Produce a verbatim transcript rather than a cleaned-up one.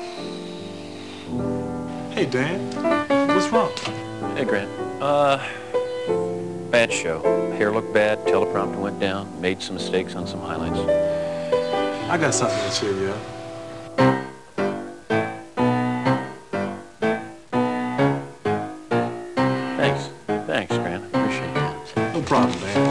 Hey, Dan. What's wrong? Hey, Grant. Uh, bad show. Hair looked bad, teleprompter went down, made some mistakes on some highlights. I got something to cheer you up. Thanks. Thanks, Grant. I appreciate that. No problem, man.